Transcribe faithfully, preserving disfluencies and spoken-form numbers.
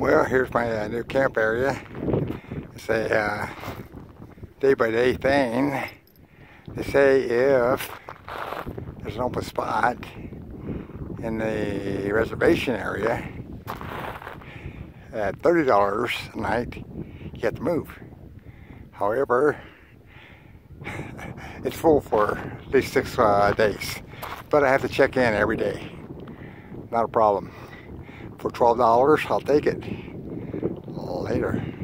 Well, here's my uh, new camp area. It's a uh, day-by-day thing. They say if there's an open spot in the reservation area at thirty dollars a night, you have to move. However, it's full for at least six uh, days, but I have to check in every day. Not a problem. For twelve dollars, I'll take it. Later.